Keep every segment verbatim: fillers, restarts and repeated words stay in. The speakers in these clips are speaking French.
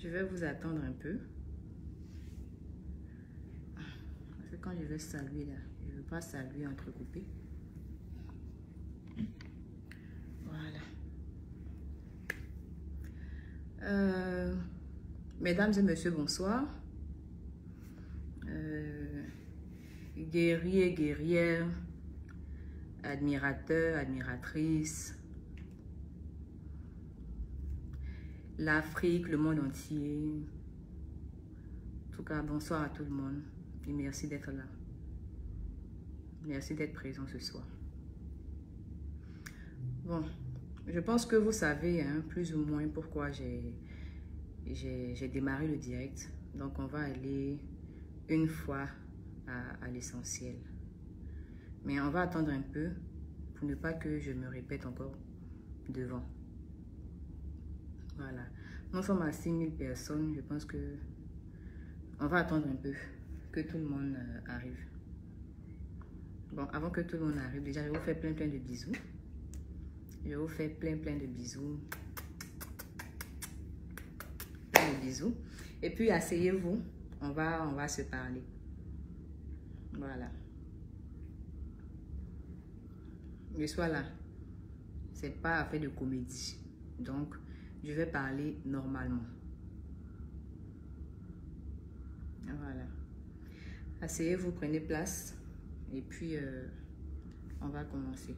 Je vais vous attendre un peu. Parce que quand je vais saluer là, je ne veux pas saluer entrecoupé. Voilà. Euh, mesdames et messieurs, bonsoir. Euh, guerriers, guerrières, admirateurs, admiratrices, l'Afrique, le monde entier. En tout cas, bonsoir à tout le monde et merci d'être là. Merci d'être présent ce soir. Bon, je pense que vous savez hein, plus ou moins pourquoi j'ai j'ai démarré le direct. Donc, on va aller une fois à, à l'essentiel. Mais on va attendre un peu pour ne pas que je me répète encore devant. Voilà. Nous sommes à six mille personnes. Je pense que on va attendre un peu que tout le monde euh, arrive. Bon, avant que tout le monde arrive, déjà, je vous fais plein plein de bisous. Je vous fais plein plein de bisous. Plein de bisous. Et puis, asseyez-vous. On va, on va se parler. Voilà. Je sois là. C'est pas affaire de comédie. Donc, je vais parler normalement. Voilà. Asseyez-vous, prenez place. Et puis, euh, on va commencer.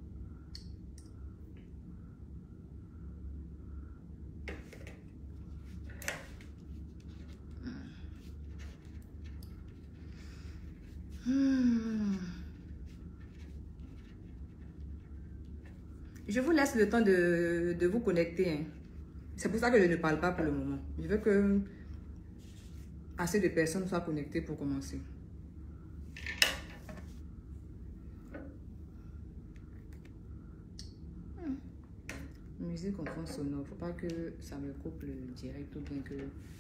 Hmm. Je vous laisse le temps de, de vous connecter. Hein. C'est pour ça que je ne parle pas pour le moment. Je veux que assez de personnes soient connectées pour commencer. Hmm. Musique en fond sonore. Faut pas que ça me coupe le direct ou bien que...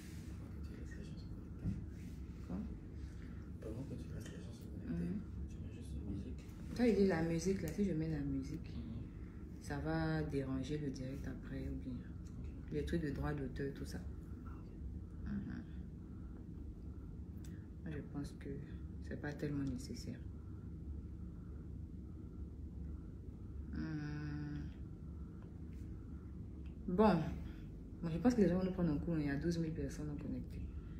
Quoi? Pendant que tu laisses les gens se connecter, tu mets juste une musique. Ça, il dit la musique là. Si je mets la musique, mm-hmm. ça va déranger le direct après ou bien okay. Les trucs de droit d'auteur, tout ça. Mm-hmm. Moi, je pense que c'est pas tellement nécessaire. Hum. Bon, moi, je pense que les gens vont nous prendre en cours. Il y a douze mille personnes connectées.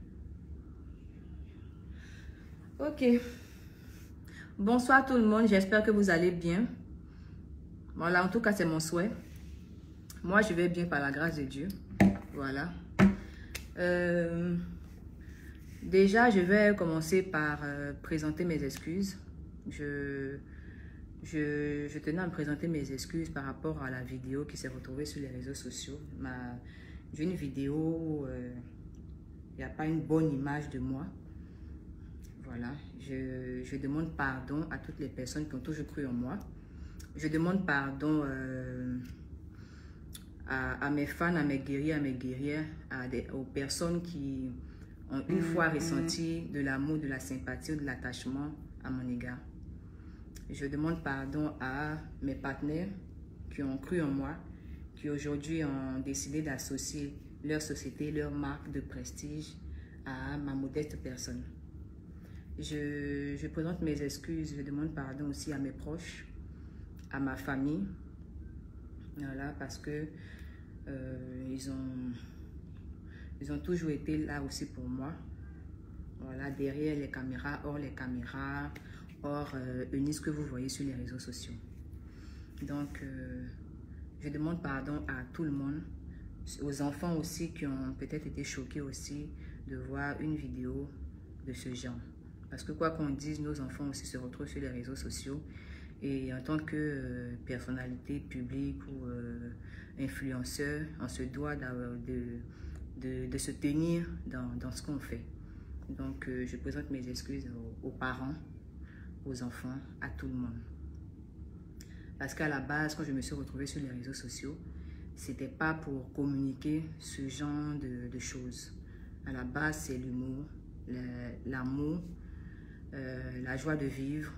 Ok. Bonsoir tout le monde. J'espère que vous allez bien. Voilà, en tout cas, c'est mon souhait. Moi, je vais bien par la grâce de Dieu. Voilà. Euh, déjà, je vais commencer par euh, présenter mes excuses. Je... Je, je tenais à me présenter mes excuses par rapport à la vidéo qui s'est retrouvée sur les réseaux sociaux. J'ai une vidéo, il euh, n'y a pas une bonne image de moi. Voilà, je, je demande pardon à toutes les personnes qui ont toujours cru en moi. Je demande pardon euh, à, à mes fans, à mes guerriers, à mes guerrières, à des, aux personnes qui ont une fois ressenti de l'amour, de la sympathie ou de l'attachement à mon égard. Je demande pardon à mes partenaires qui ont cru en moi, qui aujourd'hui ont décidé d'associer leur société, leur marque de prestige à ma modeste personne. Je, je présente mes excuses, je demande pardon aussi à mes proches, à ma famille, voilà, parce que euh, ils ont, ils ont toujours été là aussi pour moi, voilà, derrière les caméras, hors les caméras, hors euh, Eunice que vous voyez sur les réseaux sociaux. Donc, euh, je demande pardon à tout le monde, aux enfants aussi qui ont peut-être été choqués aussi de voir une vidéo de ce genre. Parce que quoi qu'on dise, nos enfants aussi se retrouvent sur les réseaux sociaux et en tant que euh, personnalité publique ou euh, influenceur, on se doit de, de, de se tenir dans, dans ce qu'on fait. Donc, euh, je présente mes excuses aux, aux parents, aux enfants, à tout le monde. Parce qu'à la base, quand je me suis retrouvée sur les réseaux sociaux, c'était pas pour communiquer ce genre de, de choses. À la base, c'est l'humour, l'amour, euh, la joie de vivre,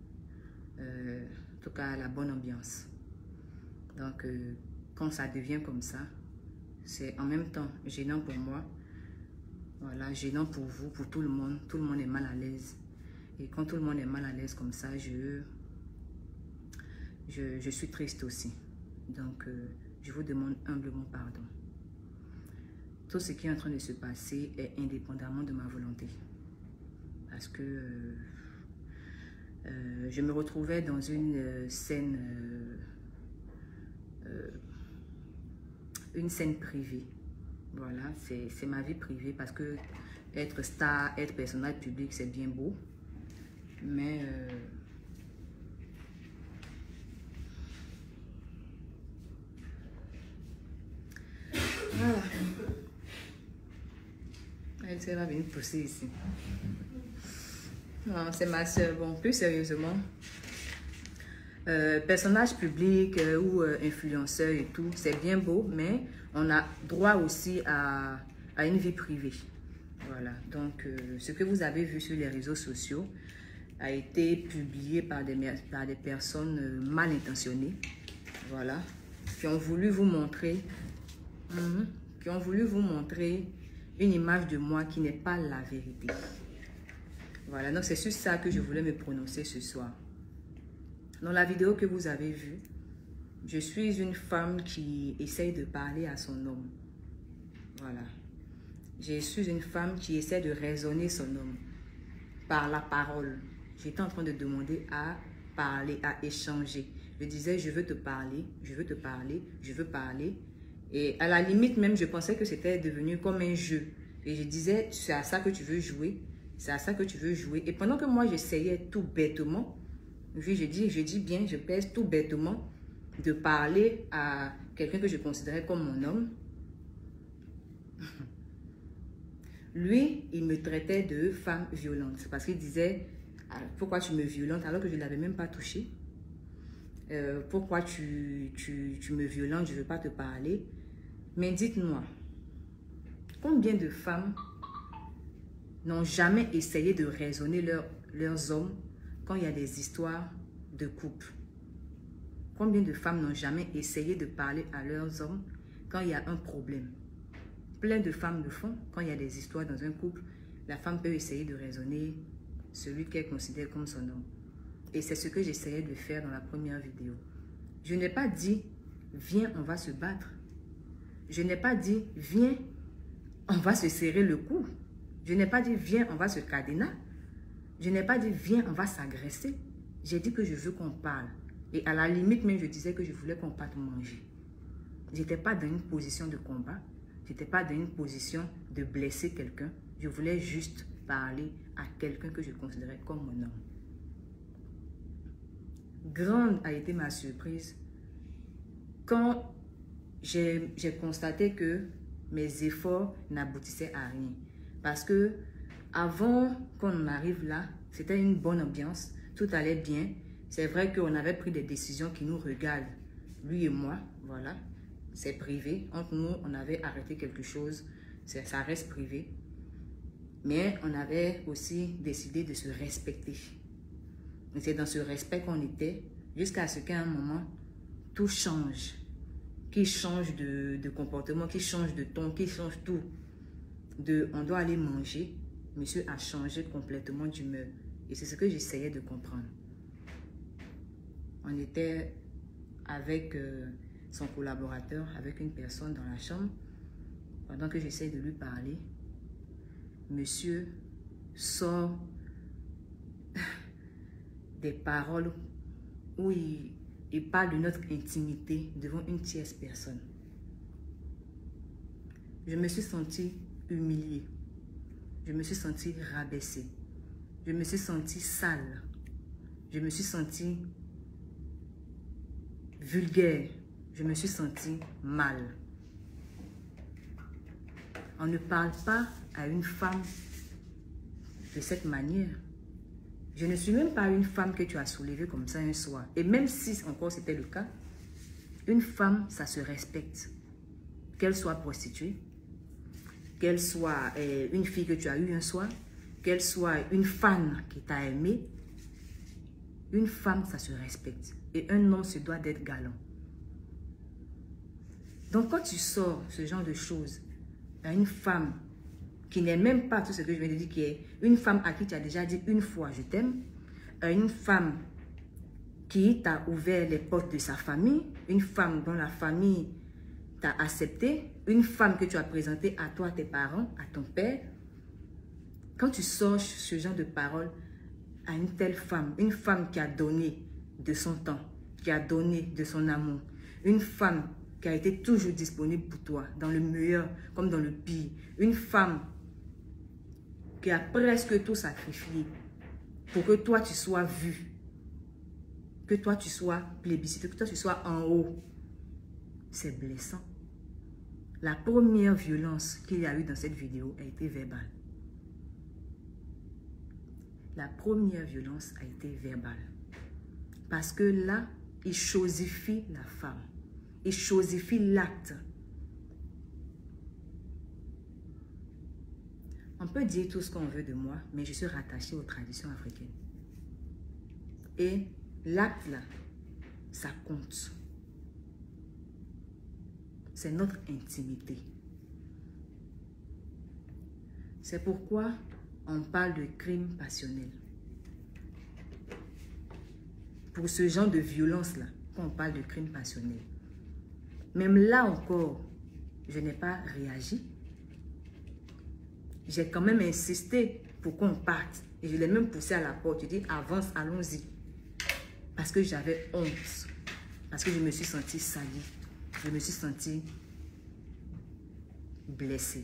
euh, en tout cas la bonne ambiance. Donc, euh, quand ça devient comme ça, c'est en même temps gênant pour moi. Voilà, gênant pour vous, pour tout le monde. Tout le monde est mal à l'aise. Et quand tout le monde est mal à l'aise comme ça, je, je, je suis triste aussi. Donc, euh, je vous demande humblement pardon. Tout ce qui est en train de se passer est indépendamment de ma volonté. Parce que euh, euh, je me retrouvais dans une euh, scène, euh, euh, une scène privée. Voilà, c'est ma vie privée parce que être star, être personnage public, c'est bien beau. Mais euh, voilà. Elle va venir pousser ici. C'est ma soeur. Bon, plus sérieusement, euh, personnage public euh, ou euh, influenceur et tout, c'est bien beau, mais on a droit aussi à, à une vie privée. Voilà. Donc, euh, ce que vous avez vu sur les réseaux sociaux a été publié par des, par des personnes euh, mal intentionnées. Voilà. Qui ont voulu vous montrer, mm, qui ont voulu vous montrer une image de moi qui n'est pas la vérité. Voilà, donc c'est sur ça que je voulais me prononcer ce soir. Dans la vidéo que vous avez vue, je suis une femme qui essaye de parler à son homme. Voilà. Je suis une femme qui essaie de raisonner son homme par la parole. J'étais en train de demander à parler, à échanger. Je disais, je veux te parler, je veux te parler, je veux parler. Et à la limite même, je pensais que c'était devenu comme un jeu. Et je disais, c'est à ça que tu veux jouer. C'est à ça que tu veux jouer. Et pendant que moi, j'essayais tout bêtement, oui, je dis, je dis bien, je pèse tout bêtement de parler à quelqu'un que je considérais comme mon homme. Lui, il me traitait de femme violente. Parce qu'il disait, pourquoi tu me violentes alors que je ne l'avais même pas touché? Euh, pourquoi tu, tu, tu me violentes, je ne veux pas te parler. Mais dites-moi, combien de femmes n'ont jamais essayé de raisonner leur, leurs hommes quand il y a des histoires de couple? Combien de femmes n'ont jamais essayé de parler à leurs hommes quand il y a un problème? Plein de femmes le font. Quand il y a des histoires dans un couple, la femme peut essayer de raisonner celui qu'elle considère comme son homme. Et c'est ce que j'essayais de faire dans la première vidéo. Je n'ai pas dit, viens, on va se battre. Je n'ai pas dit, viens, on va se serrer le cou. Je n'ai pas dit, viens, on va se cadener. Je n'ai pas dit, viens, on va s'agresser. J'ai dit que je veux qu'on parle. Et à la limite, même, je disais que je voulais qu'on parte manger. Je n'étais pas dans une position de combat. Je n'étais pas dans une position de blesser quelqu'un. Je voulais juste parler à quelqu'un que je considérais comme mon homme. Grande a été ma surprise quand j'ai constaté que mes efforts n'aboutissaient à rien. Parce que avant qu'on arrive là, c'était une bonne ambiance, tout allait bien. C'est vrai qu'on avait pris des décisions qui nous regardent, lui et moi, voilà. C'est privé. Entre nous, on avait arrêté quelque chose, ça reste privé. Mais on avait aussi décidé de se respecter. C'est dans ce respect qu'on était, jusqu'à ce qu'à un moment, tout change. Qui change de, de comportement, qui change de ton, qui change tout. De, on doit aller manger. Monsieur a changé complètement d'humeur. Et c'est ce que j'essayais de comprendre. On était avec euh, son collaborateur, avec une personne dans la chambre. Pendant que j'essaie de lui parler, monsieur sort des paroles où il, il parle de notre intimité devant une tierce personne. Je me suis sentie humiliée. Je me suis sentie rabaissée. Je me suis sentie sale. Je me suis sentie vulgaire. Je me suis sentie mal. On ne parle pas à une femme de cette manière. Je ne suis même pas une femme que tu as soulevée comme ça un soir. Et même si encore c'était le cas, une femme, ça se respecte. Qu'elle soit prostituée, qu'elle soit euh, une fille que tu as eue un soir, qu'elle soit une fan qui t'a aimé, une femme, ça se respecte. Et un homme se doit d'être galant. Donc, quand tu sors ce genre de choses à une femme qui n'est même pas tout ce que je viens de dire, qui est une femme à qui tu as déjà dit une fois « je t'aime », à une femme qui t'a ouvert les portes de sa famille, une femme dont la famille t'a accepté, une femme que tu as présentée à toi, à tes parents, à ton père. Quand tu sors ce genre de paroles à une telle femme, une femme qui a donné de son temps, qui a donné de son amour, une femme qui a été toujours disponible pour toi, dans le meilleur comme dans le pire, une femme qui a presque tout sacrifié pour que toi tu sois vu, que toi tu sois plébiscité, que toi tu sois en haut. C'est blessant. La première violence qu'il y a eu dans cette vidéo a été verbale. La première violence a été verbale. Parce que là, il chosifie la femme. Il chosifie l'acte. On peut dire tout ce qu'on veut de moi, mais je suis rattachée aux traditions africaines. Et l'acte là, ça compte. C'est notre intimité. C'est pourquoi on parle de crime passionnel. Pour ce genre de violence-là, quand on parle de crime passionnel. Même là encore, je n'ai pas réagi. J'ai quand même insisté pour qu'on parte. Et je l'ai même poussé à la porte. Je dis, avance, allons-y. Parce que j'avais honte. Parce que je me suis sentie salie. Je me suis sentie blessée.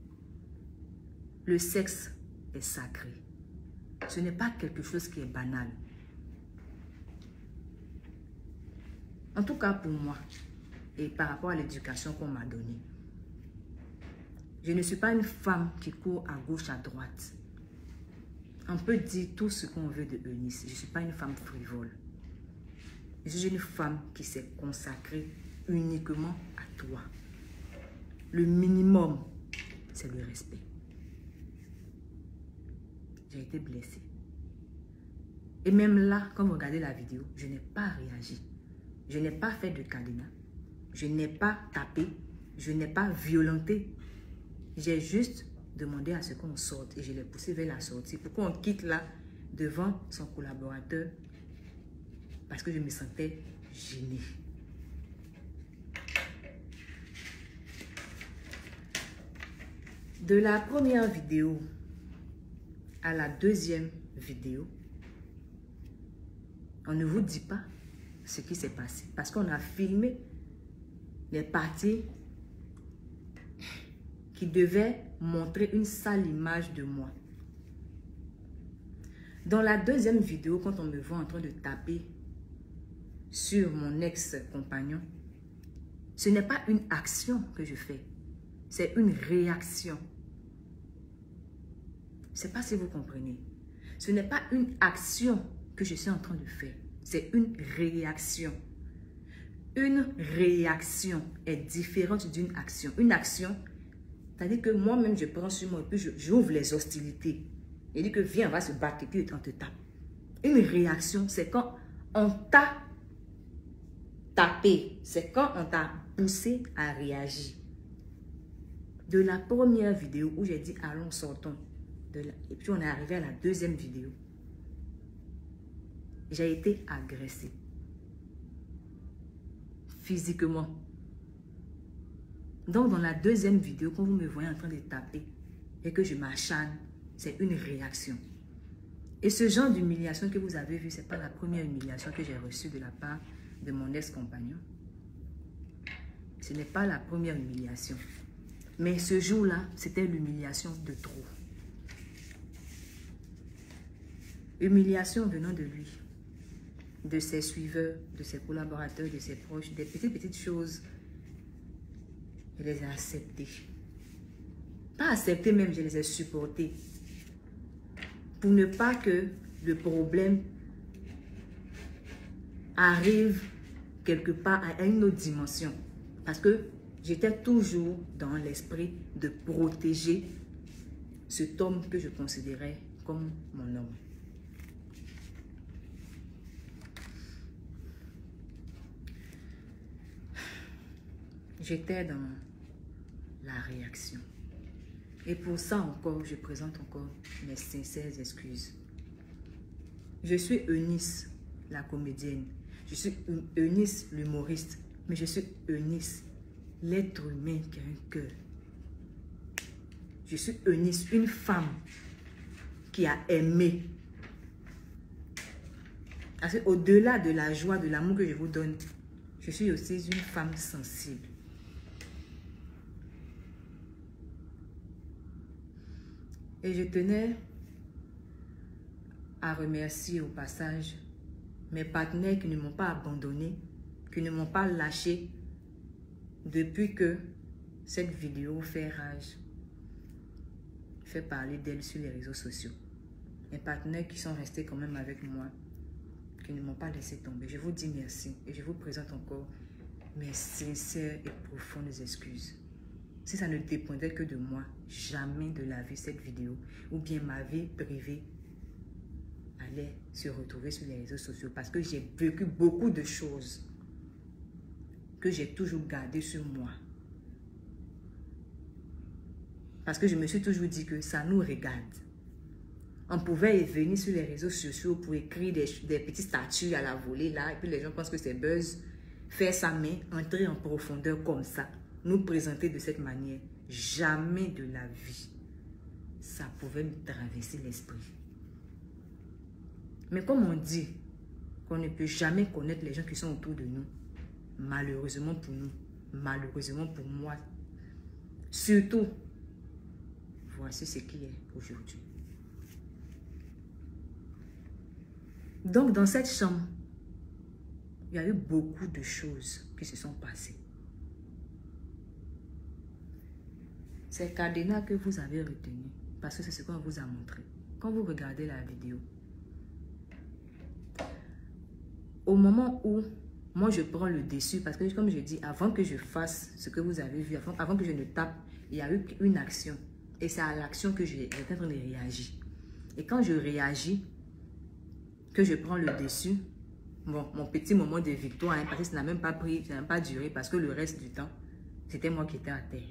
Le sexe est sacré. Ce n'est pas quelque chose qui est banal. En tout cas pour moi, et par rapport à l'éducation qu'on m'a donnée, je ne suis pas une femme qui court à gauche, à droite. On peut dire tout ce qu'on veut de Eunice. Je ne suis pas une femme frivole. Je suis une femme qui s'est consacrée uniquement à toi. Le minimum, c'est le respect. J'ai été blessée. Et même là, quand vous regardez la vidéo, je n'ai pas réagi. Je n'ai pas fait de cadenas. Je n'ai pas tapé. Je n'ai pas violenté. J'ai juste demandé à ce qu'on sorte et je l'ai poussé vers la sortie pour qu'on quitte là devant son collaborateur parce que je me sentais gênée. De la première vidéo à la deuxième vidéo, on ne vous dit pas ce qui s'est passé parce qu'on a filmé les parties qui devaient montrer une sale image de moi. Dans la deuxième vidéo, quand on me voit en train de taper sur mon ex-compagnon, ce n'est pas une action que je fais, c'est une réaction. Je ne sais pas si vous comprenez. Ce n'est pas une action que je suis en train de faire, c'est une réaction. Une réaction est différente d'une action. Une action, c'est-à-dire que moi-même, je prends sur moi et puis j'ouvre les hostilités. Et dis que viens, on va se battre et puis on te tape. Une réaction, c'est quand on t'a tapé. C'est quand on t'a poussé à réagir. De la première vidéo où j'ai dit allons, sortons. De la... Et puis on est arrivé à la deuxième vidéo. J'ai été agressée. Physiquement. Donc, dans la deuxième vidéo, quand vous me voyez en train de taper et que je m'acharne, c'est une réaction. Et ce genre d'humiliation que vous avez vu, ce n'est pas la première humiliation que j'ai reçue de la part de mon ex-compagnon. Ce n'est pas la première humiliation. Mais ce jour-là, c'était l'humiliation de trop. Humiliation venant de lui, de ses suiveurs, de ses collaborateurs, de ses proches, des petites, petites choses. Je les ai acceptées. Pas acceptées même, je les ai supportées. Pour ne pas que le problème arrive quelque part à une autre dimension. Parce que j'étais toujours dans l'esprit de protéger cet homme que je considérais comme mon homme. j'étais dans la réaction. Et pour ça encore, je présente encore mes sincères excuses. Je suis Eunice, la comédienne. Je suis Eunice, l'humoriste. Mais je suis Eunice, l'être humain qui a un cœur. Je suis Eunice, une femme qui a aimé. Parce qu'au-delà de la joie, de l'amour que je vous donne, je suis aussi une femme sensible. Et je tenais à remercier au passage mes partenaires qui ne m'ont pas abandonné, qui ne m'ont pas lâché depuis que cette vidéo fait rage, fait parler d'elle sur les réseaux sociaux. Mes partenaires qui sont restés quand même avec moi, qui ne m'ont pas laissé tomber. Je vous dis merci et je vous présente encore mes sincères et profondes excuses. Si ça ne dépendait que de moi, jamais de la vie cette vidéo ou bien ma vie privée allait se retrouver sur les réseaux sociaux parce que j'ai vécu beaucoup de choses que j'ai toujours gardées sur moi. Parce que je me suis toujours dit que ça nous regarde. On pouvait venir sur les réseaux sociaux pour écrire des, des petits statuts à la volée là, et puis les gens pensent que c'est buzz. Faire sa main, entrer en profondeur comme ça, nous présenter de cette manière, jamais de la vie, ça pouvait me traverser l'esprit. Mais comme on dit qu'on ne peut jamais connaître les gens qui sont autour de nous, malheureusement pour nous, malheureusement pour moi, surtout, voici ce qui est aujourd'hui. Donc, dans cette chambre, il y a eu beaucoup de choses qui se sont passées. C'est cadenas que vous avez retenu, parce que c'est ce qu'on vous a montré. Quand vous regardez la vidéo, au moment où moi je prends le dessus, parce que comme je dis, avant que je fasse ce que vous avez vu, avant, avant que je ne tape, il y a eu une action. Et c'est à l'action que j'étais en train de réagir. Et quand je réagis, que je prends le dessus, bon, mon petit moment de victoire, hein, parce que ça n'a même pas pris, ça n'a même pas duré, parce que le reste du temps, c'était moi qui étais à terre.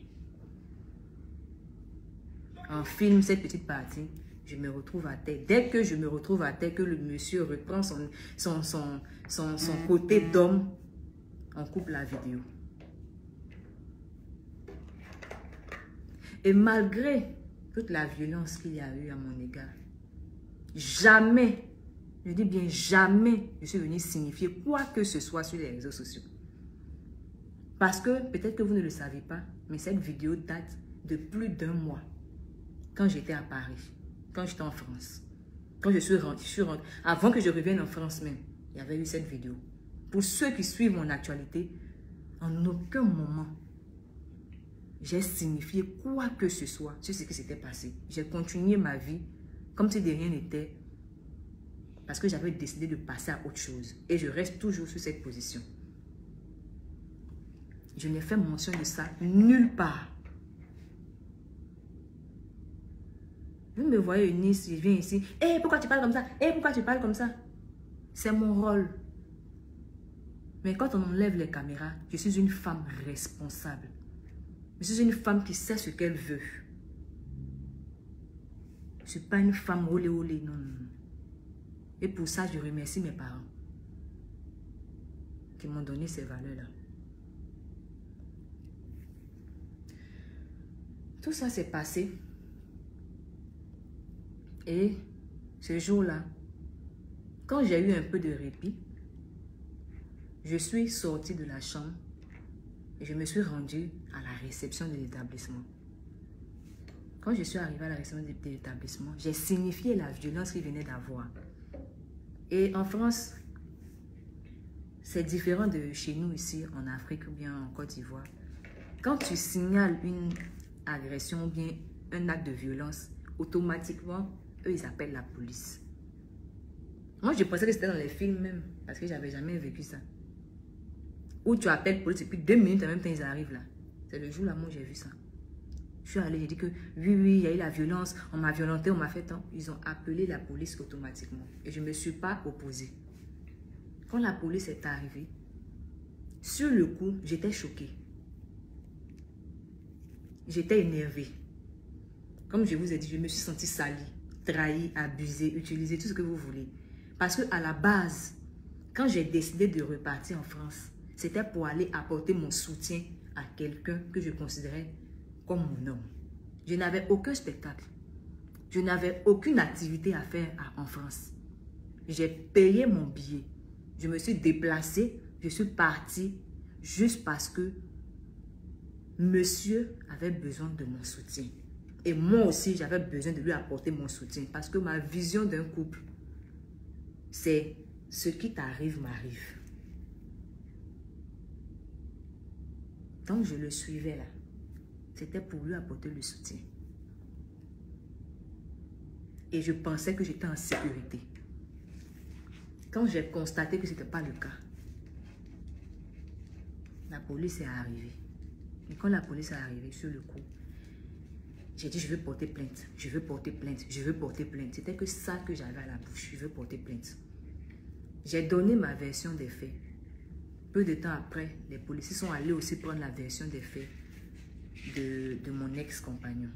On filme cette petite partie, je me retrouve à terre. Dès que je me retrouve à terre, que le monsieur reprend son, son, son, son, son côté d'homme, on coupe la vidéo. Et malgré toute la violence qu'il y a eu à mon égard, jamais, je dis bien jamais, je suis venue signifier quoi que ce soit sur les réseaux sociaux. Parce que, peut-être que vous ne le savez pas, mais cette vidéo date de plus d'un mois. Quand j'étais à Paris, quand j'étais en France, quand je suis rentrée, je suis rentrée, avant que je revienne en France même, il y avait eu cette vidéo. Pour ceux qui suivent mon actualité, en aucun moment, j'ai signifié quoi que ce soit sur ce qui s'était passé. J'ai continué ma vie comme si de rien n'était, parce que j'avais décidé de passer à autre chose. Et je reste toujours sur cette position. Je n'ai fait mention de ça nulle part. Vous me voyez Eunice, je viens ici. Hé, hey, pourquoi tu parles comme ça? Hé, hey, pourquoi tu parles comme ça? C'est mon rôle. Mais quand on enlève les caméras, je suis une femme responsable. Je suis une femme qui sait ce qu'elle veut. Je ne suis pas une femme olé olé, non, non. Et pour ça, je remercie mes parents qui m'ont donné ces valeurs-là. Tout ça s'est passé. Et ce jour-là, quand j'ai eu un peu de répit, je suis sortie de la chambre et je me suis rendue à la réception de l'établissement. Quand je suis arrivée à la réception de l'établissement, j'ai signifié la violence qu'il venait d'avoir. Et en France, c'est différent de chez nous ici en Afrique ou bien en Côte d'Ivoire. Quand tu signales une agression ou bien un acte de violence, automatiquement, eux, ils appellent la police. Moi, je pensais que c'était dans les films même, parce que j'avais jamais vécu ça. Où tu appelles police et puis deux minutes en même temps, ils arrivent là. C'est le jour là où j'ai vu ça. Je suis allée, j'ai dit que oui, oui, il y a eu la violence, on m'a violenté, on m'a fait tant. Ils ont appelé la police automatiquement. Et je ne me suis pas opposée. Quand la police est arrivée, sur le coup, j'étais choquée. j'étais énervée. Comme je vous ai dit, je me suis sentie salie, trahie, abusée, utilisée, tout ce que vous voulez. Parce qu'à la base, quand j'ai décidé de repartir en France, c'était pour aller apporter mon soutien à quelqu'un que je considérais comme mon homme. Je n'avais aucun spectacle. Je n'avais aucune activité à faire à, en France. J'ai payé mon billet. Je me suis déplacée. Je suis partie juste parce que monsieur avait besoin de mon soutien. Et moi aussi, j'avais besoin de lui apporter mon soutien. Parce que ma vision d'un couple, c'est ce qui t'arrive m'arrive. Donc, je le suivais là. C'était pour lui apporter le soutien. Et je pensais que j'étais en sécurité. Quand j'ai constaté que ce n'était pas le cas, la police est arrivée. Et quand la police est arrivée sur le coup, j'ai dit je veux porter plainte, je veux porter plainte, je veux porter plainte. C'était que ça que j'avais à la bouche, je veux porter plainte. J'ai donné ma version des faits. Peu de temps après, les policiers sont allés aussi prendre la version des faits de, de mon ex-compagnon.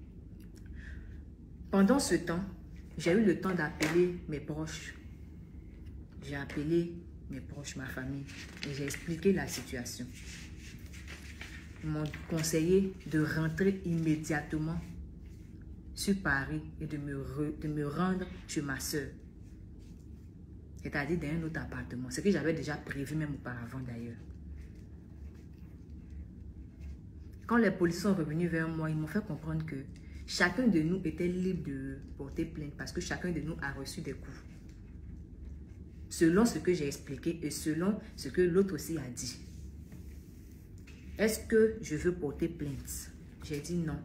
Pendant ce temps, j'ai eu le temps d'appeler mes proches. J'ai appelé mes proches, ma famille, et j'ai expliqué la situation. Ils m'ont conseillé de rentrer immédiatement sur Paris et de me, re, de me rendre chez ma soeur. C'est-à-dire dans un autre appartement. Ce que j'avais déjà prévu même auparavant d'ailleurs. Quand les policiers sont revenus vers moi, ils m'ont fait comprendre que chacun de nous était libre de porter plainte parce que chacun de nous a reçu des coups. Selon ce que j'ai expliqué et selon ce que l'autre aussi a dit. Est-ce que je veux porter plainte? J'ai dit non.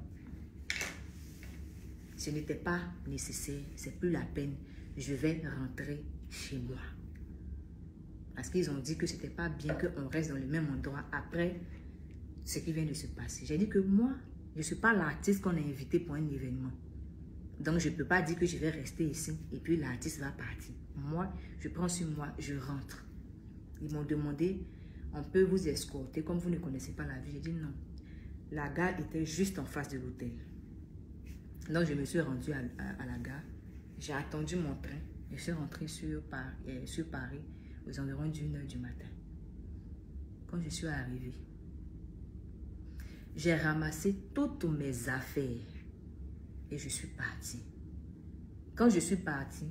Ce n'était pas nécessaire, c'est plus la peine. Je vais rentrer chez moi. Parce qu'ils ont dit que ce n'était pas bien qu'on reste dans le même endroit après ce qui vient de se passer. J'ai dit que moi, je ne suis pas l'artiste qu'on a invité pour un événement. Donc, je ne peux pas dire que je vais rester ici et puis l'artiste va partir. Moi, je prends sur moi, je rentre. Ils m'ont demandé, on peut vous escorter comme vous ne connaissez pas la vie. J'ai dit non. La gare était juste en face de l'hôtel. Donc, je me suis rendue à, à, à la gare. J'ai attendu mon train. Je suis rentrée sur, Paris, euh, sur Paris aux environs d'une heure du matin. Quand je suis arrivée, j'ai ramassé toutes mes affaires et je suis partie. Quand je suis partie,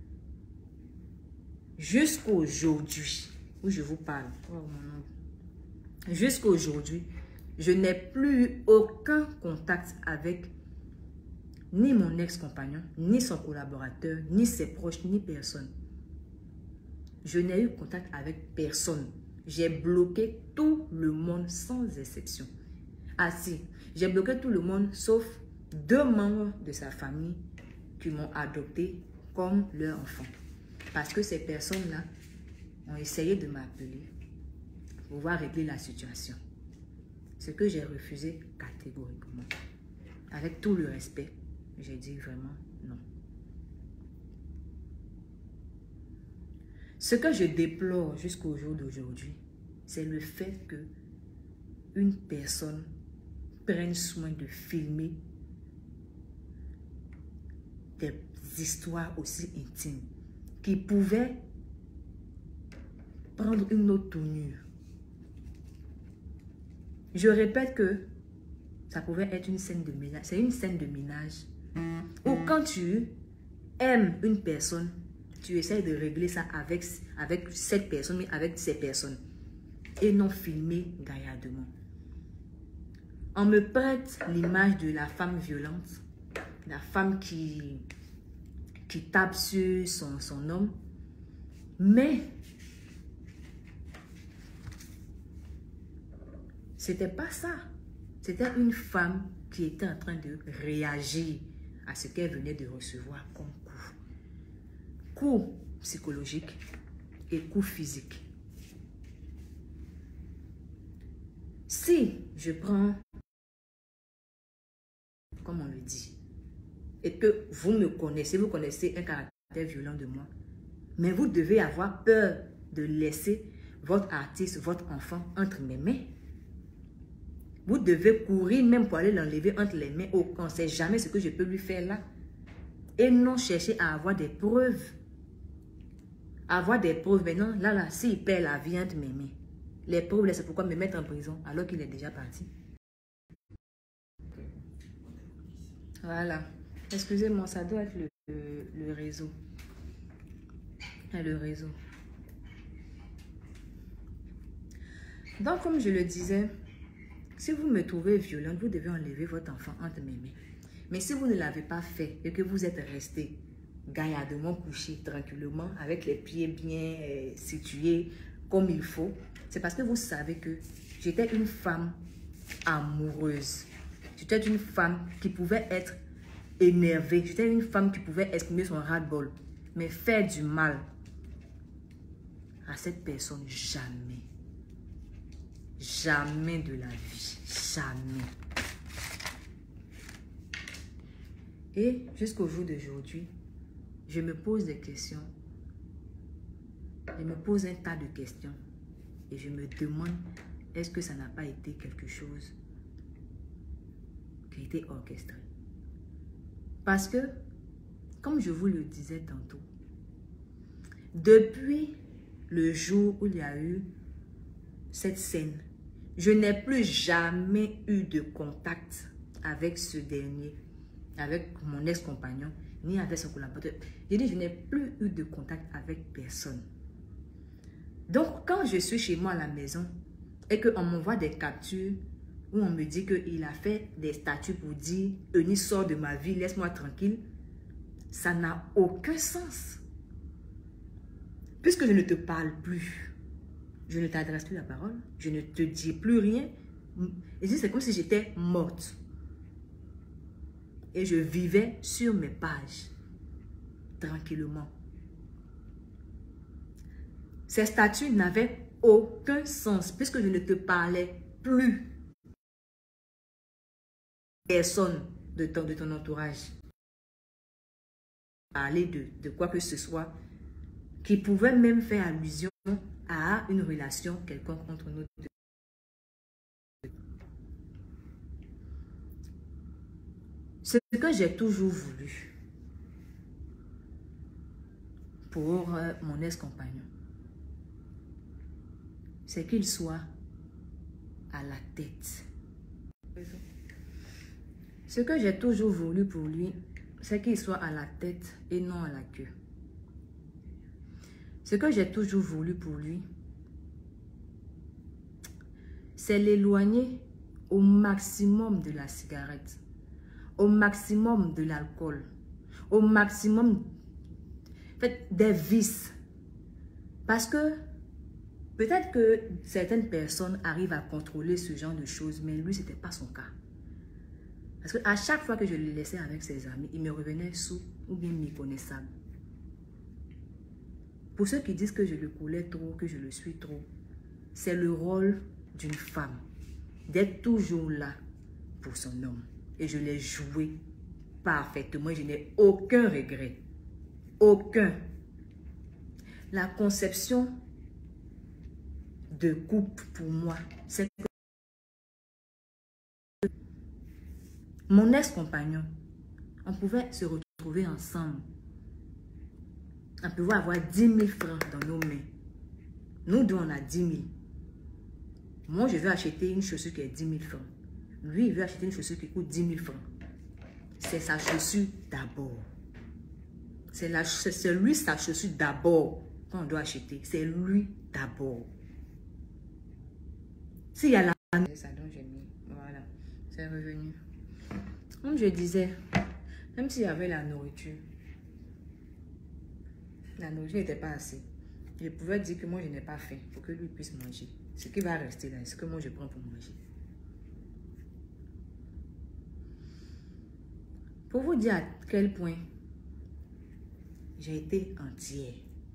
jusqu'aujourd'hui, où je vous parle, oh mon nom, jusqu'aujourd'hui, je n'ai plus eu aucun contact avec ni mon ex-compagnon, ni son collaborateur, ni ses proches, ni personne. Je n'ai eu contact avec personne. J'ai bloqué tout le monde sans exception. Ah si, j'ai bloqué tout le monde sauf deux membres de sa famille qui m'ont adopté comme leur enfant. Parce que ces personnes-là ont essayé de m'appeler pour pouvoir régler la situation. Ce que j'ai refusé catégoriquement. Avec tout le respect, j'ai dit vraiment non. Ce que je déplore jusqu'au jour d'aujourd'hui, c'est le fait que une personne prenne soin de filmer des histoires aussi intimes qui pouvaient prendre une autre tournure. Je répète que ça pouvait être une scène de ménage. C'est une scène de ménage où quand tu aimes une personne, tu essaies de régler ça avec, avec cette personne, mais avec ces personnes. Et non filmer gaillardement. On me prête l'image de la femme violente, la femme qui, qui tape sur son, son homme. Mais c'était pas ça. C'était une femme qui était en train de réagir à ce qu'elle venait de recevoir comme coup. Coup psychologique et coup physique. Si je prends, comme on le dit, et que vous me connaissez, vous connaissez un caractère violent de moi, mais vous devez avoir peur de laisser votre artiste, votre enfant entre mes mains. Vous devez courir même pour aller l'enlever entre les mains. Oh, on ne sait jamais ce que je peux lui faire là. Et non chercher à avoir des preuves. Avoir des preuves. Maintenant, là, là, s'il perd la vie entre mes mains, les preuves, là, c'est pourquoi me mettre en prison alors qu'il est déjà parti. Voilà. Excusez-moi, ça doit être le, le, le réseau. Le réseau. Donc, comme je le disais, si vous me trouvez violente, vous devez enlever votre enfant entre mes mains. Mais si vous ne l'avez pas fait et que vous êtes resté gaillardement couché tranquillement, avec les pieds bien euh, situés comme il faut, c'est parce que vous savez que j'étais une femme amoureuse. J'étais une femme qui pouvait être énervée. J'étais une femme qui pouvait exprimer son ras-le-bol. Mais faire du mal à cette personne, jamais. Jamais de la vie. Jamais. Et jusqu'au jour d'aujourd'hui, je me pose des questions. Je me pose un tas de questions. Et je me demande, est-ce que ça n'a pas été quelque chose qui a été orchestré? Parce que, comme je vous le disais tantôt, depuis le jour où il y a eu cette scène, je n'ai plus jamais eu de contact avec ce dernier, avec mon ex-compagnon, ni avec son collaborateur. J'ai dit, je n'ai plus eu de contact avec personne. Donc, quand je suis chez moi à la maison et qu'on m'envoie des captures où on me dit qu'il a fait des statuts pour dire « Eunice, sort de ma vie, laisse-moi tranquille », ça n'a aucun sens. Puisque je ne te parle plus, je ne t'adresse plus la parole, je ne te dis plus rien. Et c'est comme si j'étais morte. Et je vivais sur mes pages, tranquillement. Ces statuts n'avaient aucun sens, puisque je ne te parlais plus. Personne de ton, de ton entourage. Parler de, de quoi que ce soit qui pouvait même faire allusion à une relation quelconque entre nous deux. Ce que j'ai toujours voulu pour euh, mon ex-compagnon, c'est qu'il soit à la tête. Ce que j'ai toujours voulu pour lui, c'est qu'il soit à la tête et non à la queue. Ce que j'ai toujours voulu pour lui, c'est l'éloigner au maximum de la cigarette, au maximum de l'alcool, au maximum en fait, des vices. Parce que peut-être que certaines personnes arrivent à contrôler ce genre de choses, mais lui, ce n'était pas son cas. Parce qu'à chaque fois que je le laissais avec ses amis, il me revenait sous ou bien méconnaissable. Pour ceux qui disent que je le coulais trop, que je le suis trop, c'est le rôle d'une femme d'être toujours là pour son homme. Et je l'ai joué parfaitement. Je n'ai aucun regret. Aucun. La conception de couple pour moi, c'est que mon ex-compagnon, on pouvait se retrouver ensemble. On pouvait avoir dix mille francs dans nos mains. Nous deux, on a dix mille. Moi, je veux acheter une chaussure qui est dix mille francs. Lui, il veut acheter une chaussure qui coûte dix mille francs. C'est sa chaussure d'abord. C'est lui sa chaussure d'abord qu'on doit acheter. C'est lui d'abord. S'il y a la... C'est ça dont j'ai mis. Voilà. C'est revenu. Comme je disais, même s'il y avait la nourriture, la nourriture n'était pas assez. Je pouvais dire que moi, je n'ai pas faim pour que lui puisse manger. Ce qui va rester là, c'est ce que moi, je prends pour manger. Pour vous dire à quel point j'ai été entière.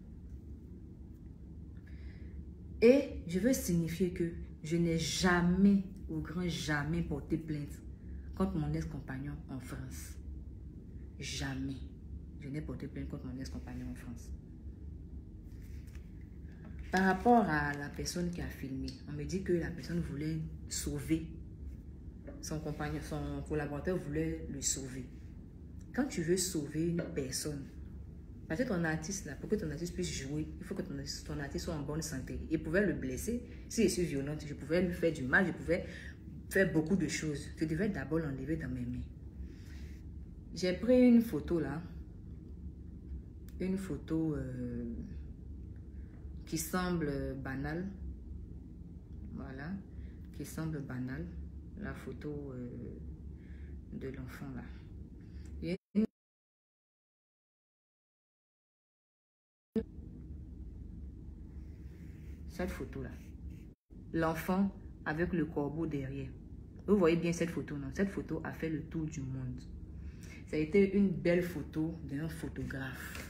Et je veux signifier que je n'ai jamais, au grand jamais, porté plainte contre mon ex-compagnon en France. Jamais. Je n'ai porté plainte contre mon ex-compagnon en France. Par rapport à la personne qui a filmé, on me dit que la personne voulait sauver son compagnon, son collaborateur voulait le sauver. Quand tu veux sauver une personne, parce que ton artiste, là, pour que ton artiste puisse jouer, il faut que ton, ton artiste soit en bonne santé. Il pouvait le blesser. Si je suis violente, je pouvais lui faire du mal, je pouvais faire beaucoup de choses. Je devais d'abord l'enlever dans mes mains. J'ai pris une photo là. Une photo euh, qui semble banale. Voilà. Qui semble banale. La photo euh, de l'enfant là. Et cette photo là. L'enfant avec le corbeau derrière. Vous voyez bien cette photo, non? Cette photo a fait le tour du monde. Ça a été une belle photo d'un photographe.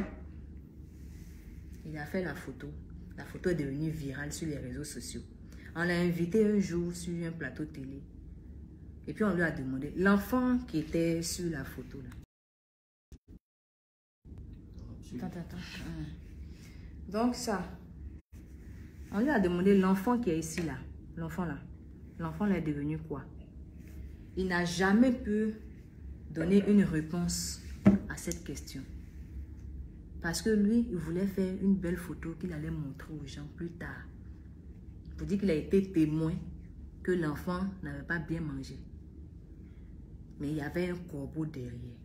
Il a fait la photo. La photo est devenue virale sur les réseaux sociaux. On l'a invité un jour sur un plateau télé. Et puis on lui a demandé, l'enfant qui était sur la photo là. Attends, attends. Donc ça, on lui a demandé l'enfant qui est ici là. L'enfant là. L'enfant là est devenu quoi? Il n'a jamais pu donner une réponse à cette question. Parce que lui, il voulait faire une belle photo qu'il allait montrer aux gens plus tard. Pour dire qu'il a été témoin que l'enfant n'avait pas bien mangé. Mais il y avait un corbeau derrière.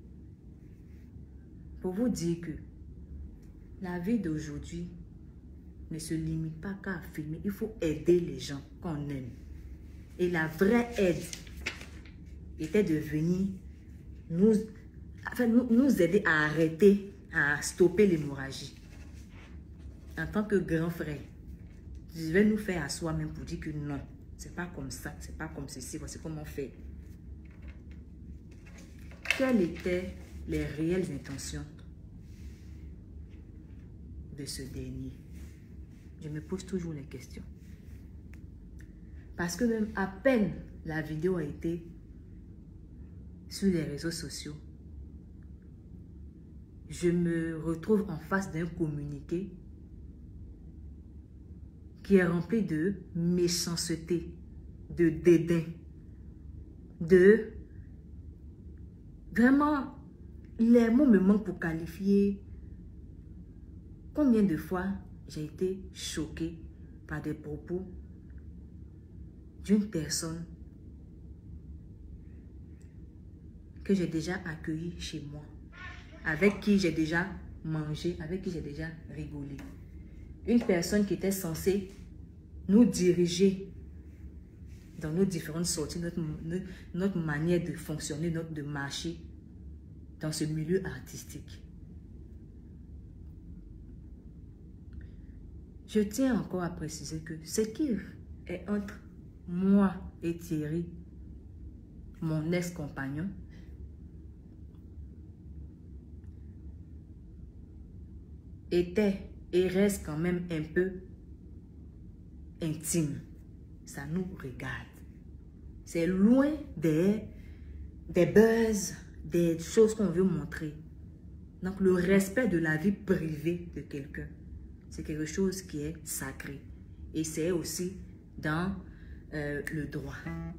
Pour vous dire que la vie d'aujourd'hui ne se limite pas qu'à filmer. Il faut aider les gens qu'on aime. Et la vraie aide était de venir nous, enfin, nous, nous aider à arrêter, à stopper l'hémorragie. En tant que grand frère, je vais nous faire à soi-même pour dire que non, c'est pas comme ça, c'est pas comme ceci, voici comment on fait. Quelles étaient les réelles intentions de ce dernier? Je me pose toujours les questions. Parce que même à peine la vidéo a été sur les réseaux sociaux, je me retrouve en face d'un communiqué qui est rempli de méchanceté, de dédain, de... Vraiment, les mots me manquent pour qualifier combien de fois j'ai été choquée par des propos d'une personne que j'ai déjà accueillie chez moi, avec qui j'ai déjà mangé, avec qui j'ai déjà rigolé. Une personne qui était censée nous diriger dans nos différentes sorties, notre, notre, notre manière de fonctionner, notre, de marcher dans ce milieu artistique. Je tiens encore à préciser que ce qui est entre moi et Thierry, mon ex-compagnon, était et reste quand même un peu intime. Ça nous regarde. C'est loin des, des buzz, des choses qu'on veut montrer. Donc le respect de la vie privée de quelqu'un, c'est quelque chose qui est sacré. Et c'est aussi dans euh, le droit.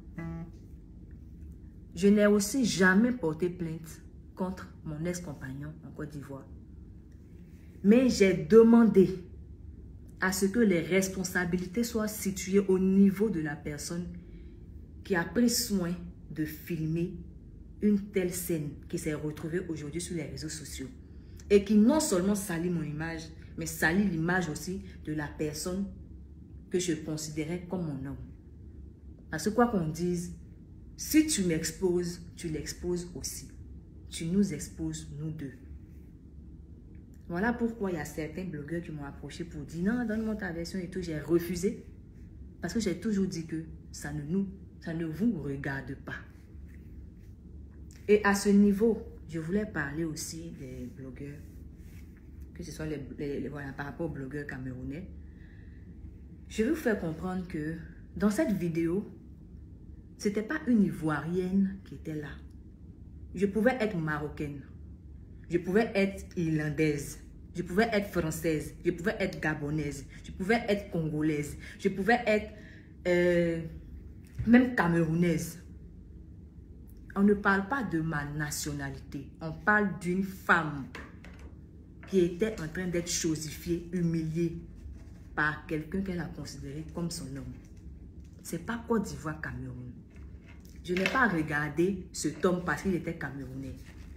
Je n'ai aussi jamais porté plainte contre mon ex-compagnon en Côte d'Ivoire. Mais j'ai demandé à ce que les responsabilités soient situées au niveau de la personne qui a pris soin de filmer une telle scène qui s'est retrouvée aujourd'hui sur les réseaux sociaux et qui non seulement salit mon image, mais salit l'image aussi de la personne que je considérais comme mon homme. Parce que quoi qu'on dise, si tu m'exposes, tu l'exposes aussi. Tu nous exposes, nous deux. Voilà pourquoi il y a certains blogueurs qui m'ont approché pour dire non, donne-moi ta version et tout. J'ai refusé parce que j'ai toujours dit que ça ne, nous, ça ne vous regarde pas. Et à ce niveau, je voulais parler aussi des blogueurs, que ce soit les, les, les, voilà, par rapport aux blogueurs camerounais. Je vais vous faire comprendre que dans cette vidéo, ce n'était pas une Ivoirienne qui était là. Je pouvais être marocaine. Je pouvais être irlandaise, je pouvais être française, je pouvais être gabonaise, je pouvais être congolaise, je pouvais être euh, même camerounaise. On ne parle pas de ma nationalité. On parle d'une femme qui était en train d'être chosifiée, humiliée par quelqu'un qu'elle a considéré comme son homme. C'est pas Côte d'Ivoire, Cameroun. Je n'ai pas regardé cet homme parce qu'il était camerounais.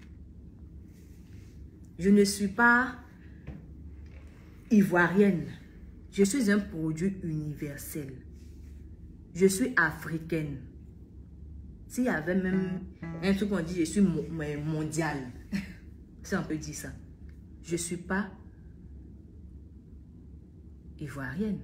Je ne suis pas ivoirienne. Je suis un produit universel. Je suis africaine. S'il y avait même un truc qu'on dit, je suis mondial. Si on peut dire ça. Je ne suis pas ivoirienne.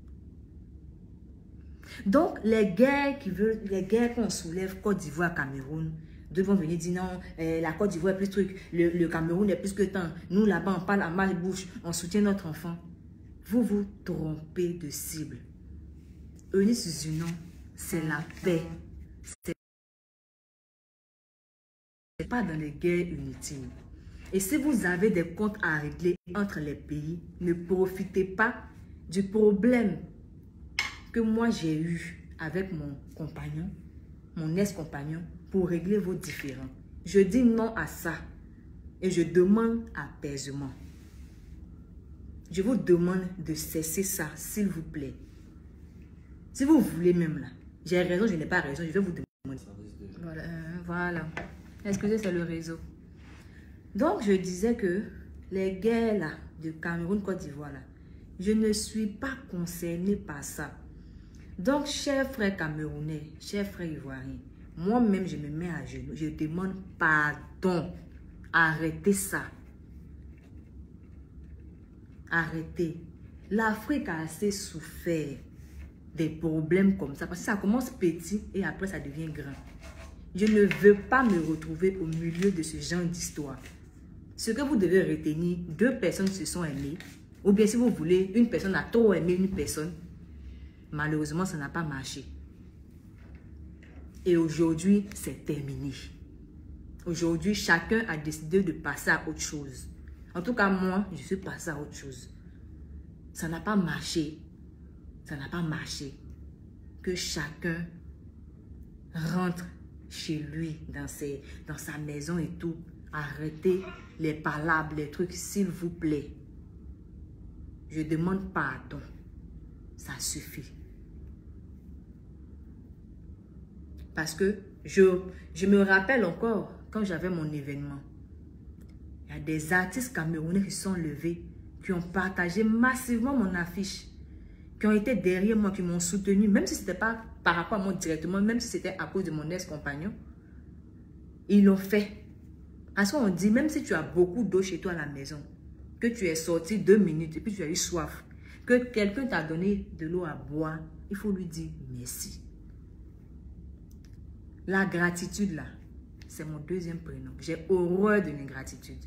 Donc, les guerres qui veulent, les guerres qu'on soulève, Côte d'Ivoire, Cameroun, deux vont venir dire non, euh, la Côte d'Ivoire est plus truc, le, le Cameroun est plus que tant. Nous, là-bas, on parle à mal-bouche, on soutient notre enfant. Vous vous trompez de cible. Eunice Zunon, c'est la paix. C'est pas dans les guerres inutiles. Et si vous avez des comptes à régler entre les pays, ne profitez pas du problème que moi j'ai eu avec mon compagnon, mon ex-compagnon, pour régler vos différends. Je dis non à ça et je demande apaisement. Je vous demande de cesser ça, s'il vous plaît. Si vous voulez même là, j'ai raison, je n'ai pas raison, je vais vous demander. Voilà, euh, voilà. Excusez, c'est le réseau. Donc, je disais que les guerres là, de Cameroun, Côte d'Ivoire là, je ne suis pas concernée par ça. Donc, chers frères camerounais, chers frères ivoiriens, moi-même, je me mets à genoux. Je demande pardon. Arrêtez ça. Arrêtez. L'Afrique a assez souffert des problèmes comme ça. Parce que ça commence petit et après, ça devient grand. Je ne veux pas me retrouver au milieu de ce genre d'histoire. Ce que vous devez retenir, deux personnes se sont aimées. Ou bien si vous voulez, une personne a trop aimé une personne. Malheureusement, ça n'a pas marché. Et aujourd'hui, c'est terminé. Aujourd'hui, chacun a décidé de passer à autre chose. En tout cas, moi, je suis passée à autre chose. Ça n'a pas marché. Ça n'a pas marché. Que chacun rentre chez lui, dans, ses, dans sa maison et tout. Arrêtez les palabres, les trucs, s'il vous plaît. Je demande pardon. Ça suffit. Parce que je, je me rappelle encore, quand j'avais mon événement, il y a des artistes camerounais qui sont levés, qui ont partagé massivement mon affiche, qui ont été derrière moi, qui m'ont soutenu, même si ce n'était pas par rapport à moi directement, même si c'était à cause de mon ex-compagnon. Ils l'ont fait. Parce qu'on dit, même si tu as beaucoup d'eau chez toi à la maison, que tu es sorti deux minutes et puis tu as eu soif, que quelqu'un t'a donné de l'eau à boire, il faut lui dire merci. La gratitude, là, c'est mon deuxième prénom. J'ai horreur de l'ingratitude.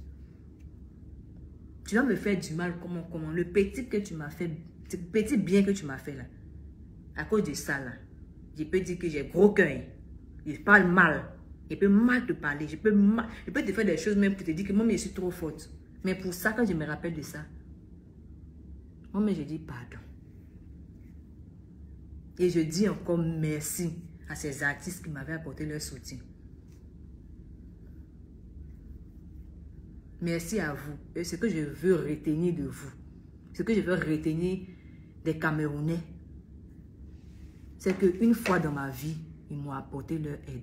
Tu vas me faire du mal, comment, comment. Le petit que tu m'as fait, le petit bien que tu m'as fait, là, à cause de ça, là, je peux dire que j'ai gros cœur. Je parle mal. Je peux mal te parler. Je peux, mal, je peux te faire des choses même pour te dire que moi, je suis trop forte. Mais pour ça, quand je me rappelle de ça, moi, mais je dis pardon. Et je dis encore merci à ces artistes qui m'avaient apporté leur soutien. Merci à vous. Et ce que je veux retenir de vous, ce que je veux retenir des Camerounais, c'est qu'une fois dans ma vie, ils m'ont apporté leur aide.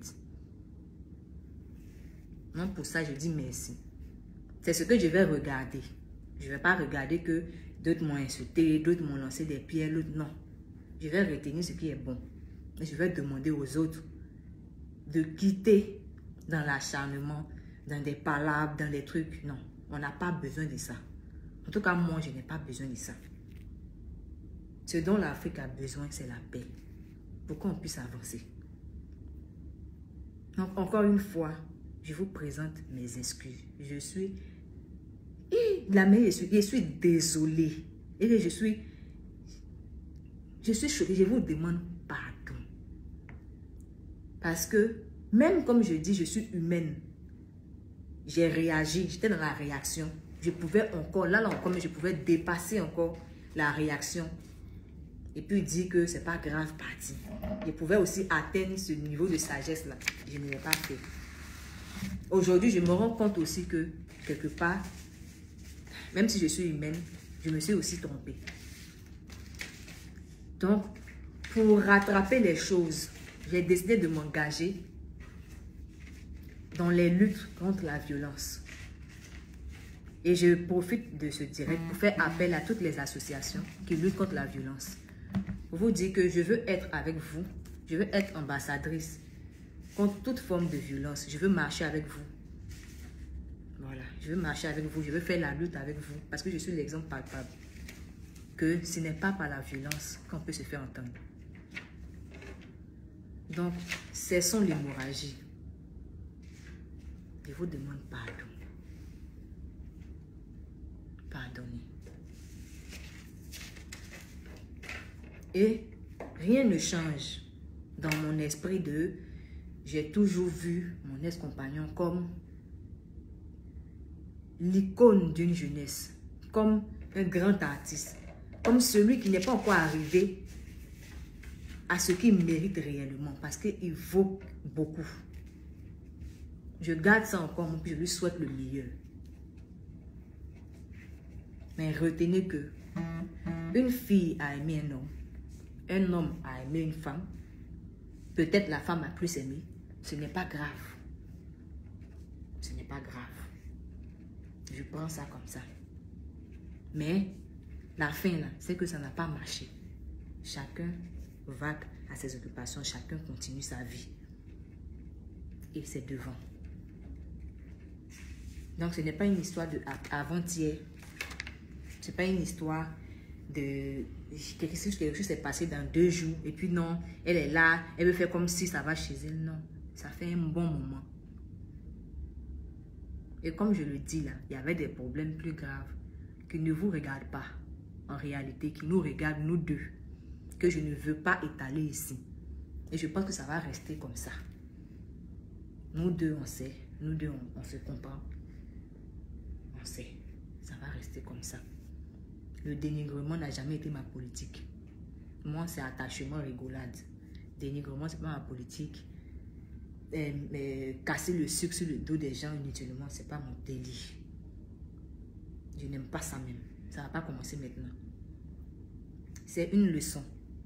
Donc pour ça, je dis merci. C'est ce que je vais regarder. Je ne vais pas regarder que d'autres m'ont insulté, d'autres m'ont lancé des pierres, l'autre non. Je vais retenir ce qui est bon. Et je vais demander aux autres de quitter dans l'acharnement, dans des palabres, dans des trucs. Non, on n'a pas besoin de ça. En tout cas, moi, je n'ai pas besoin de ça. Ce dont l'Afrique a besoin, c'est la paix. Pour qu'on puisse avancer. Donc, encore une fois, je vous présente mes excuses. Je suis... La meilleure, je suis, je suis désolée. Et je suis... Je suis choquée. Je vous demande pardon. Parce que, même comme je dis, je suis humaine. J'ai réagi. J'étais dans la réaction. Je pouvais encore, là, là encore, mais je pouvais dépasser encore la réaction. et puis dire que c'est pas grave, parti. Je pouvais aussi atteindre ce niveau de sagesse-là. Je ne l'ai pas fait. Aujourd'hui, je me rends compte aussi que, quelque part, même si je suis humaine, je me suis aussi trompée. Donc, pour rattraper les choses, j'ai décidé de m'engager dans les luttes contre la violence. Et je profite de ce direct pour faire appel à toutes les associations qui luttent contre la violence. Pour vous dire que je veux être avec vous, je veux être ambassadrice contre toute forme de violence. Je veux marcher avec vous. Voilà, je veux marcher avec vous, je veux faire la lutte avec vous parce que je suis l'exemple palpable que ce n'est pas par la violence qu'on peut se faire entendre. Donc, cessons l'hémorragie. Je vous demande pardon. Pardonnez. Et rien ne change dans mon esprit de... J'ai toujours vu mon ex-compagnon comme l'icône d'une jeunesse, comme un grand artiste, comme celui qui n'est pas encore arrivé à ce qu'il mérite réellement, parce qu'il vaut beaucoup. Je garde ça encore, je lui souhaite le meilleur. Mais retenez que une fille a aimé un homme, un homme a aimé une femme, peut-être la femme a plus aimé, ce n'est pas grave. Ce n'est pas grave. Je prends ça comme ça. Mais la fin, là, c'est que ça n'a pas marché. Chacun va à ses occupations, chacun continue sa vie. Et c'est devant. Donc, ce n'est pas une histoire de avant-hier. Ce n'est pas une histoire de quelque chose, quelque chose s'est passé dans deux jours. Et puis non, elle est là, elle veut faire comme si ça va chez elle. Non, ça fait un bon moment. Et comme je le dis là, il y avait des problèmes plus graves qui ne vous regardent pas. En réalité, qui nous regardent nous deux. Que je ne veux pas étaler ici. Et je pense que ça va rester comme ça. Nous deux, on sait. Nous deux, on, on se comprend. On sait. Ça va rester comme ça. Le dénigrement n'a jamais été ma politique. Moi, c'est attachement, rigolade. Dénigrement, c'est pas ma politique. Euh, euh, casser le sucre sur le dos des gens inutilement, c'est pas mon délire. Je n'aime pas ça même. Ça va pas commencer maintenant. C'est une leçon.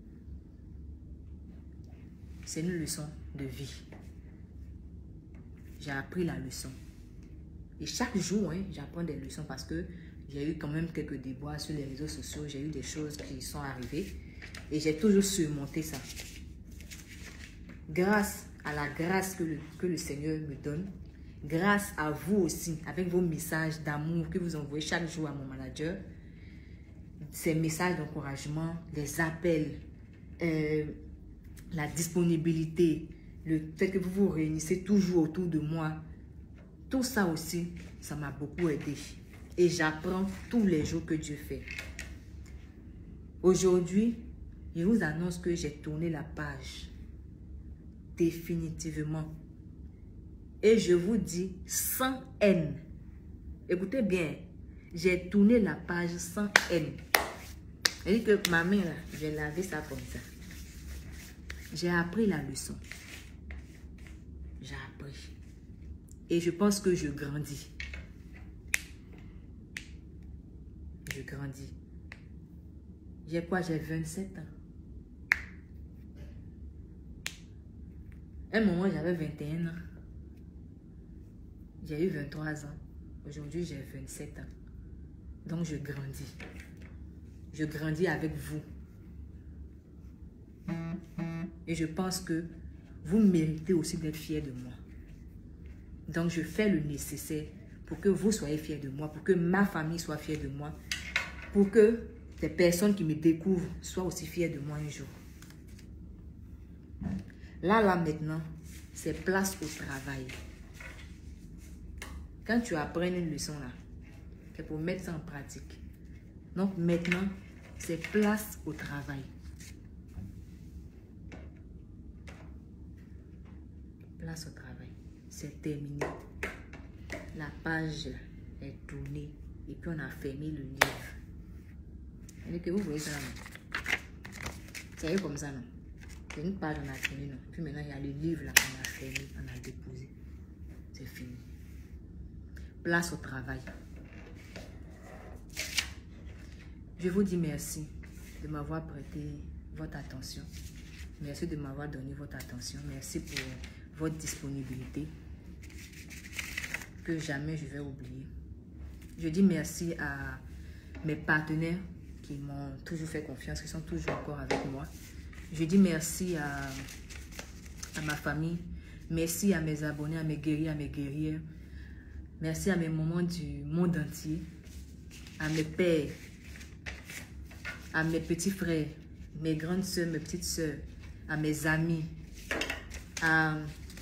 C'est une leçon de vie. J'ai appris la leçon. Et chaque jour, hein, j'apprends des leçons parce que j'ai eu quand même quelques déboires sur les réseaux sociaux. J'ai eu des choses qui sont arrivées. Et j'ai toujours surmonté ça. Grâce à la grâce que le, que le Seigneur me donne, grâce à vous aussi, avec vos messages d'amour que vous envoyez chaque jour à mon manager, ces messages d'encouragement, les appels, euh, la disponibilité, le fait que vous vous réunissez toujours autour de moi, tout ça aussi, ça m'a beaucoup aidé. Et j'apprends tous les jours que Dieu fait. Aujourd'hui, je vous annonce que j'ai tourné la page. Définitivement. Et je vous dis sans haine. Écoutez bien, j'ai tourné la page sans haine. Et que ma main là, j'ai lavé ça comme ça. J'ai appris la leçon. J'ai appris. Et je pense que je grandis. Je grandis. J'ai quoi? J'ai vingt-sept ans. Un moment, j'avais vingt et un ans. J'ai eu vingt-trois ans. Aujourd'hui, j'ai vingt-sept ans. Donc, je grandis. Je grandis avec vous. Et je pense que vous méritez aussi d'être fiers de moi. Donc, je fais le nécessaire pour que vous soyez fiers de moi, pour que ma famille soit fière de moi, pour que les personnes qui me découvrent soient aussi fières de moi un jour. Là, là, maintenant, c'est place au travail. Quand tu apprends une leçon, là, c'est pour mettre ça en pratique. Donc, maintenant, c'est place au travail. Place au travail. C'est terminé. La page là, est tournée. Et puis, on a fermé le livre. Et que vous voyez ça là. C'est comme ça, non? C'est une page, on a fini, non? Puis maintenant, il y a le livre là qu'on a fermé, on a déposé. C'est fini. Place au travail. Je vous dis merci de m'avoir prêté votre attention. Merci de m'avoir donné votre attention. Merci pour votre disponibilité que jamais je vais oublier. Je dis merci à mes partenaires qui m'ont toujours fait confiance, qui sont toujours encore avec moi. Je dis merci à, à ma famille. Merci à mes abonnés, à mes guerriers, à mes guerrières. Merci à mes mamans du monde entier, à mes pères, à mes petits frères, mes grandes soeurs, mes petites soeurs, à mes amis, à,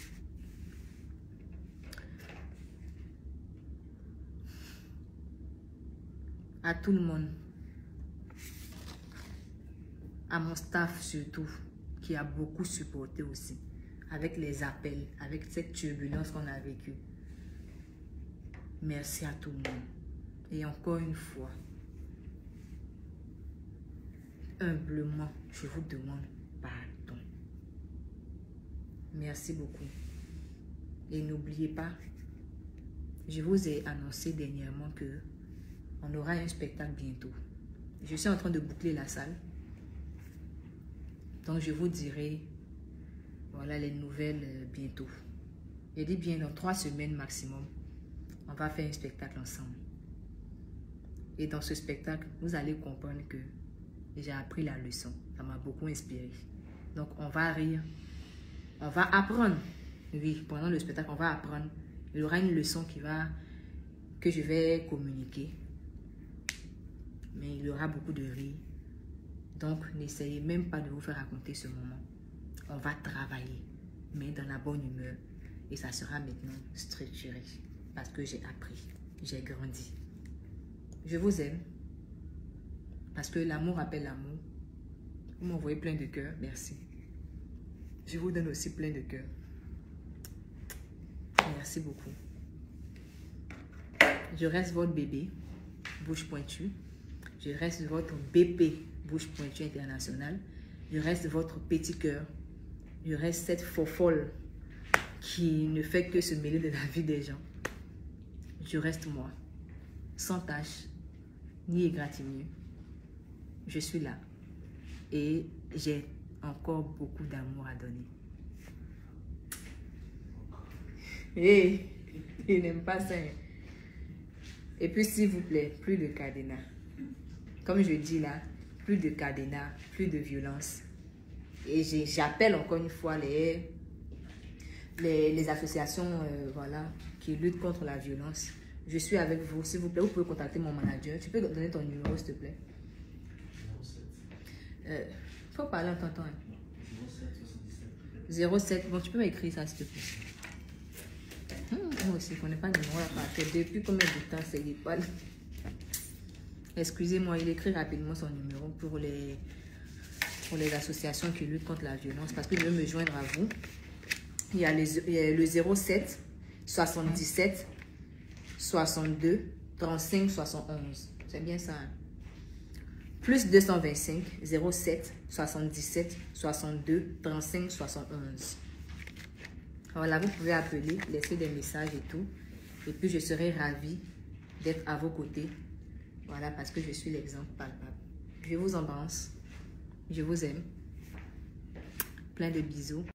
à tout le monde, à mon staff surtout, qui a beaucoup supporté aussi, avec les appels, avec cette turbulence qu'on a vécue. Merci à tout le monde. Et encore une fois, humblement, je vous demande pardon. Merci beaucoup. Et n'oubliez pas, je vous ai annoncé dernièrement que on aura un spectacle bientôt. Je suis en train de boucler la salle. Donc je vous dirai, voilà les nouvelles euh, bientôt. Je dis bien dans trois semaines maximum, on va faire un spectacle ensemble. Et dans ce spectacle, vous allez comprendre que j'ai appris la leçon. Ça m'a beaucoup inspiré. Donc on va rire, on va apprendre. Oui, pendant le spectacle, on va apprendre. Il y aura une leçon qui va, que je vais communiquer. Mais il y aura beaucoup de rire. Donc, n'essayez même pas de vous faire raconter ce moment. On va travailler, mais dans la bonne humeur. Et ça sera maintenant structuré. Parce que j'ai appris, j'ai grandi. Je vous aime. Parce que l'amour appelle l'amour. Vous m'envoyez plein de cœur, merci. Je vous donne aussi plein de cœur. Merci beaucoup. Je reste votre bébé, bouche pointue. Je reste votre bébé, bouche pointue internationale. Je reste votre petit cœur. Je reste cette fofolle qui ne fait que se mêler de la vie des gens. Je reste moi, sans tâche, ni égratignure. Je suis là et j'ai encore beaucoup d'amour à donner. Hé, il n'aime pas ça. Et puis, s'il vous plaît, plus de cadenas. Comme je dis là, plus de cadenas, plus de violence. Et j'appelle encore une fois les, les, les associations euh, voilà, qui luttent contre la violence. Je suis avec vous, s'il vous plaît. Vous pouvez contacter mon manager. Tu peux donner ton numéro, s'il te plaît. Il euh, faut parler en t'entendant. zéro sept. Bon, tu peux m'écrire ça, s'il te plaît. Hum, moi aussi, je ne connais pas le numéro à partir. Depuis combien de temps c'est pas. Excusez-moi, il écrit rapidement son numéro pour les, pour les associations qui luttent contre la violence. Parce qu'il veut me joindre à vous. Il y a, les, il y a le zéro sept soixante-dix-sept soixante-deux trente-cinq soixante-onze. C'est bien ça. Hein? Plus deux cent vingt-cinq zéro sept soixante-dix-sept soixante-deux trente-cinq soixante-onze. Voilà, vous pouvez appeler, laisser des messages et tout. Et puis, je serai ravie d'être à vos côtés. Voilà, parce que je suis l'exemple palpable. Je vous embrasse. Je vous aime. Plein de bisous.